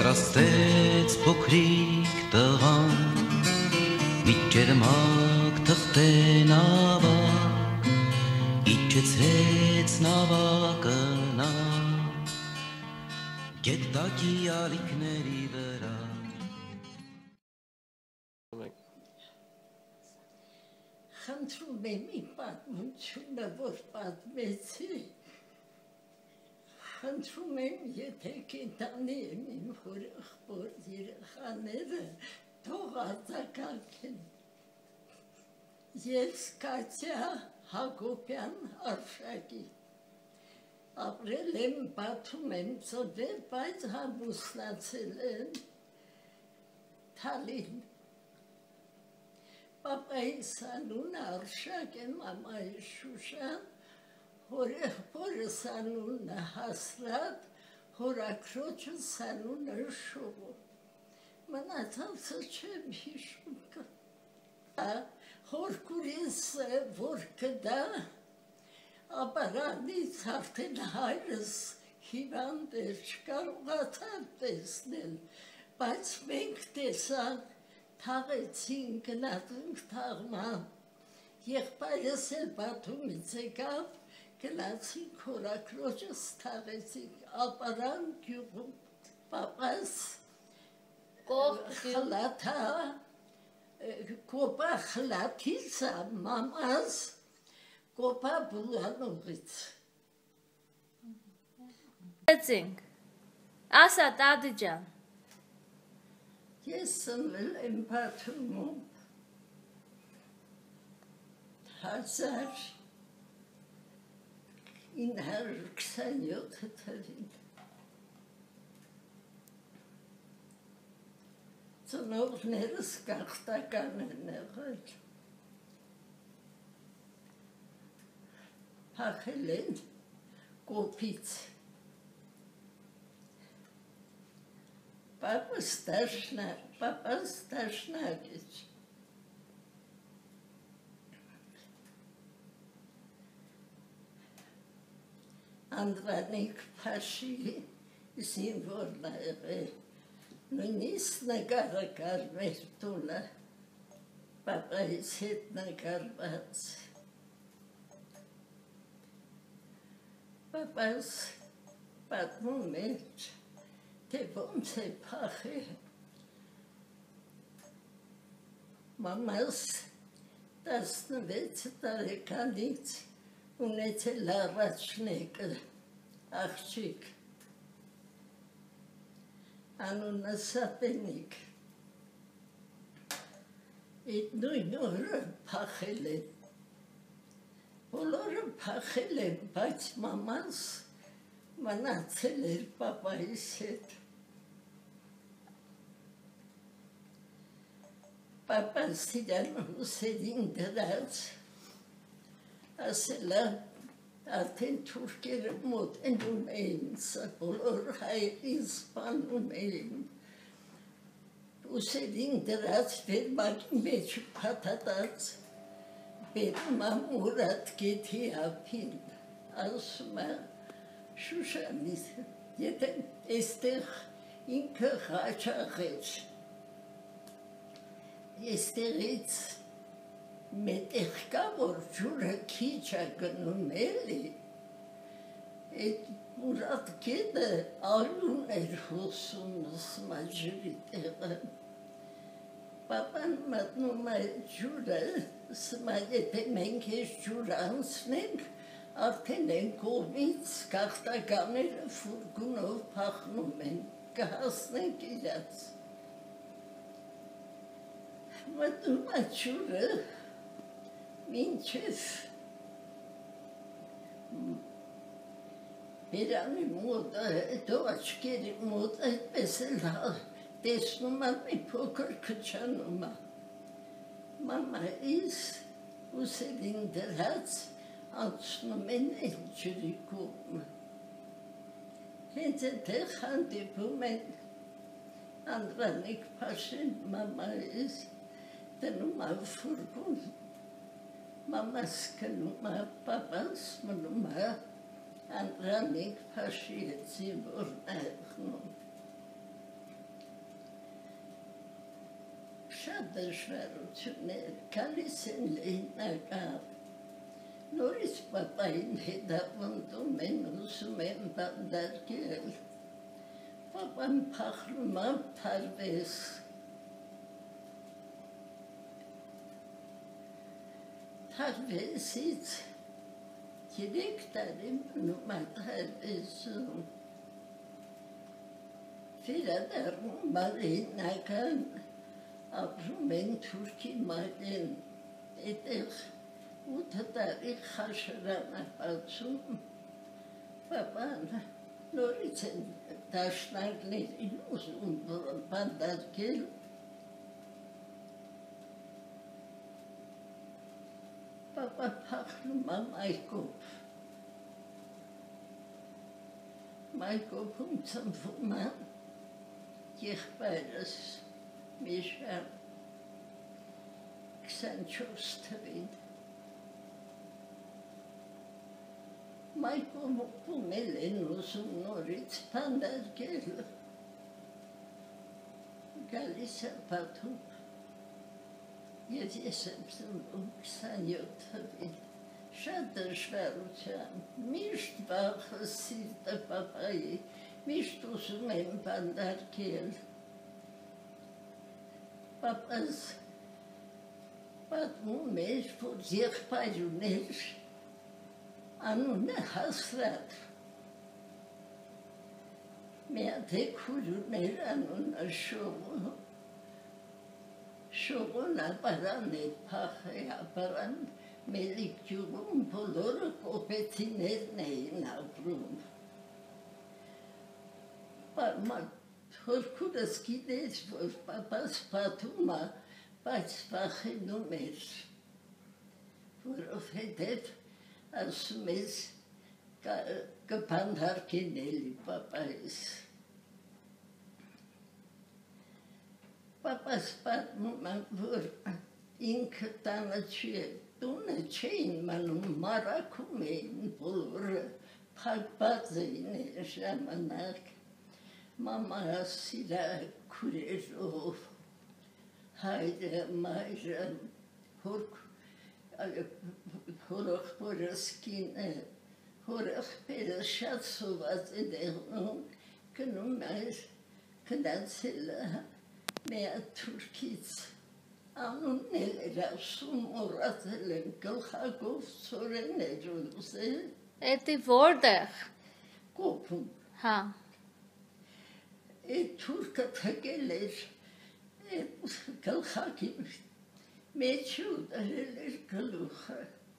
պատրաստեց փոքրիկ տղան մի ջերմակ թղթեն ավակ իջեցրեց նավակը նա գետակի ալիքների վրա խնդրում եմ իմ պատմությունը որ պատմեցի խնդրում եմ, եթե կենտանի եմ իմ հոր երեխաները, թող արձագանքեն։ Ես Կատյա Հակոպյան Արշակի։ Ապրել եմ, Բաթում եմ ծնվել, բայց ամուսնացել եմ Թալին։ Պապայիս անունը Արշակ է, մամայի Շուշան, հորեղբորս անունը Հասրատ, հորաքրոջս անունը Շողիկ։ Մնացածը չեմ հիշում կա։ Հորքուրիս որ կդա, ապարանից արդեն հայրս հիվանդ էր, չկարողացավ տեսնել, բայց մենք տեսանք, թաղեցին, գնացինք թաղման, եղբայրս էլ Բաթումից եկավ, գնացինք հորաքրոջս թաղեցինք ապարան գյուղում, պապաս Խլաթա, կոպա Խլաթից, մամաս կոպա Բուլանովից։ Ասա տատի ջան։ Ես ծնվել եմ Բաթումում 1927 թվականին։ Ծնողներս գաղթական են եղել։ Փախել են կոպից։ Պապաս դաշնակից։ Անդրանիկ Փաշի զինվորն է եղել, նույնիսկ նկարը կար մեր տունը, պապայիս հետ նկարված։ Պապաս պատմում էր, թե ոնց է փախել։ Մամաս 16 տարեկանից ունեցել առաջնեկը, աղջիկ, անունը Սատենիկ, այդ նույն օրը փախել են, բոլորը փախել են, բայց մամաս մնացել էր պապայիս հետ։ Պապաս իրան ուսերին դրած, ասելա, արդեն թուրքերը մոտ են ունեին, սա բոլոր հայերին սպանում էին, ուսերին դրած վերմակի մեջ փաթաթած, բերում ամուրատ գետի ափին, ասում է, Շուշանից, եթե էստեղ ինքը խաչաղ էր, էստեղից մետեղ կա, որ ջուրը քիչ է գնում էլի, այդ մուրատ գետը արյուն էր հոսում սմաջրի տեղը, պապան մտնում է ջուրը, սմա եթե մենք ես ջուր անցնենք, արդեն են կողմից գաղթականները ֆուրգունով փախնում են, կհասնենք իրաց։ Մտնում է ջուրը, մինչև բերանի մոտ, հետո աչքերի մոտ, այդպես էլ տեսնում է մի փոքր քչանում է։ Մամայիս ուսերին դրած անցնում են են ջրի կողմը։ Հենց այդտեղ հանդիպում են Անդրանիկ Փաշին, մամայիս դնում է ֆուրգուն, մամաս գնում է, պապաս մնում է Անդրանիկ Փաշի հետ զինվորն է եղնում։ շատ դժվարություններ, գալիս են լեհնակավ, նորից պապային հետապնդում են, ուսում են բանդարկել, պապան փախնում է թարվես, թարվեսից 3 տարի մնում է թարվեսում, վերադառնում բարենական ապրում են Թուրքի մայրեն, այդտեղ 8 տարի խաշարան է բացում, պապան նորից են դաշնակներին ուզում բանդարկել, պապա փախնում է Մայկովում ծնվում է եղբայրս Միշան 24 թվին։ Մայկովում էլ են ուզում նորից բանդարկել, գալիս է պատում, ես եմ ծնվում 27 թվին, շատ դժվարությամբ, միշտ վախը սիրտը պապայի, միշտ ուզում եմ բանդարկել, պապաս պատմում էր, որ եղբայր ուներ, անունը Հասրատ, մի հատ քույր ուներ անունը Շողոն ապարան է փախել, ապարան Մելիք գյուղում բոլորը կոպեցիներն էին ապրում։ Հորքուրս գիտեր, որ պապաս պատում է, բայց վախենում էր, որովհետև ասում ես կբանդարկեն էլի պապայիս։ Պապաս պատմում է, որ ինքը տանը չի, տունը չէին մանում, մարաքում էին բոլորը, փակված էին ժամանակ, մամաս իրա քուրերով, հայրը, մայրը, հորեղբորս կինը, հորեղբերը շատ սոված է դեղնում, գնում էր, գնացել մի հատ թուրքից, անունն էլ էր ասում, մոռացել եմ, գլխակով ծորեն էր ուզել։ Էդի որտեղ։ Կոպում։ Հա։ Այդ թուրքը թակել էր գլխակի մեջ ու դրել էր գլուխը։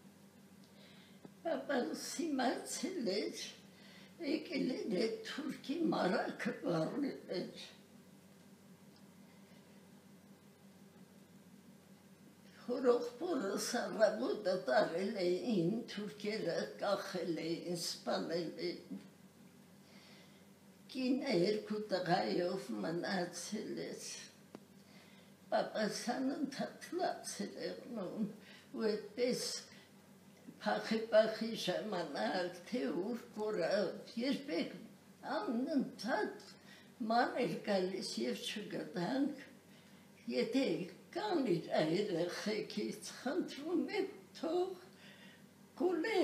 Պապաս իմացել էր, եկել էր այդ թուրքի մարակը բառել էր։ Հորողբորս առավոտը տարել էին, թուրքերը կախել էին, սպանել էին։ Կինը 2 տղայով մնացել էր։ Պապասան ընդհատլաց էր եղնում, ու այդպես փախի ժամանակ, թե ուր կորավ, երբեք անընդհատ ման էր գալիս և չգտանք, եթե կան իր երեխեքից, խնդրում եմ թող կուլե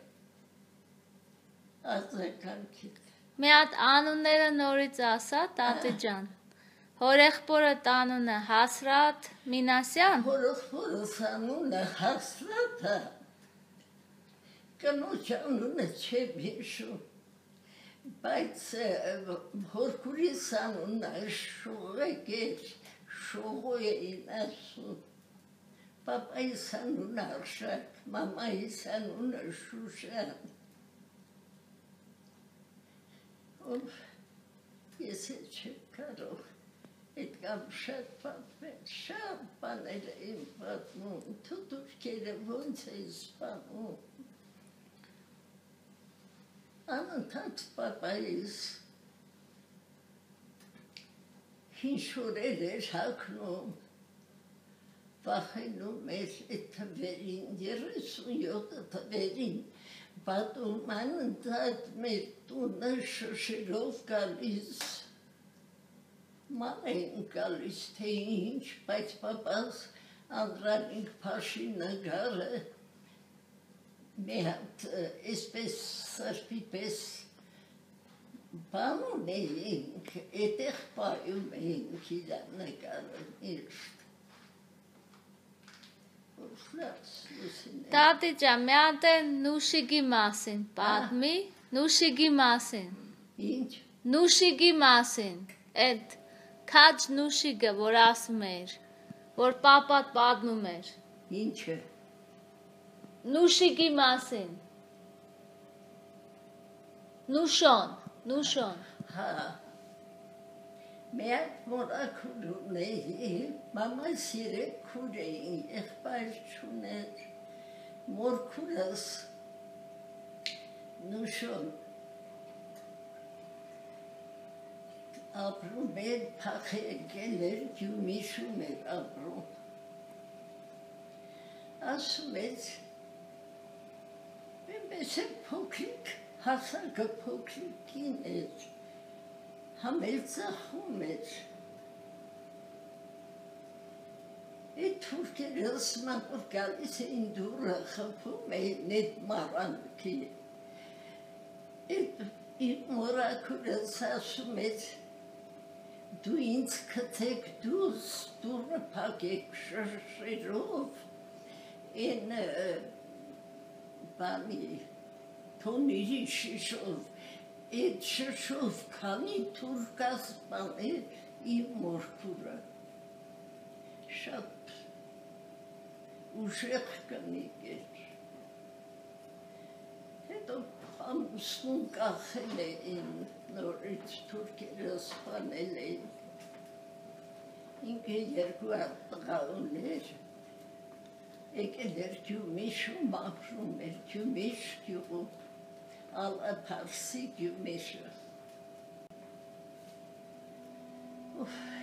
արձագանքից։ Մի հատ անունները նորից ասա, տատի ջան։ Հորեղբորդ անունը Հասրատ Minassian։ Հորեղբորս անունը Հասրատ է, կնոջ անունը չեմ հիշում, բայց հորքուրիս անունը Shoghik էր, Շողո էին ասում, պապայիս անունը Արշակ, մամայիս անունը Շուշան։ Ես էլ չեմ կարող, այդ կամ շատ պատմել, շատ բաներ էին պատմում, թուրքերը ոնց էին սպանում։ Անընդհատ պապայիս հին շորեր էր հագնում, վախենում էր այդ թվերին, 37 թվերին, պատում անընդհատ մեր տունը շշերով գալիս, Մամեն գալիս թե ինչ, բայց պապաս Անդրանիկ Փաշի նկարը մի հատ այսպես սրբի պես բան ունեինք, այդեղ պայում էինք իր նկարը միշտ։ Տատի ջան, մի հատ Նուշիգի մասին պատմի, Նուշիգի մասին։ Ինչ։ Նուշիգի մասին, այդ քաջ Նուշիգը, որ ասում էր, որ պապատ պատմում էր։ Ինչը։ Նուշիգի մասին։ Նուշոն։ Հա։ Մեկ մորակուր ունեի, մամայս երեք քուր էին, եղբայր չուներ, մորքուրս Նուշոն ապրում էր, փախ եկել էր, Գյումիշում էր ապրում։ Ասում էր, այնպես է փոքրիկ, հասակը փոքրիկին էր, համել ծախում էր։ Այդ թուրքերը ասման, որ գալիս էին դուրը խփում էին այդ մարանքի։ Այդ մորակուրս ասում էր, դու ինձ կթեք դուս, դուրը պակեք շրշերով, են բանի, թոնիրի շիշով, այդ շշով քանի թուրքաս բան իմ մորքուրը, շատ ուժեղ կնիկ էր, հետո ամուսնուն կախել էին, նորից թուրքերը սպանել էին, ինքը երկու տղա ուներ, եկել էր Գյումիշում ապրում էր, Գյումիշ գյուղում, Ալափարսի Գյումիշը։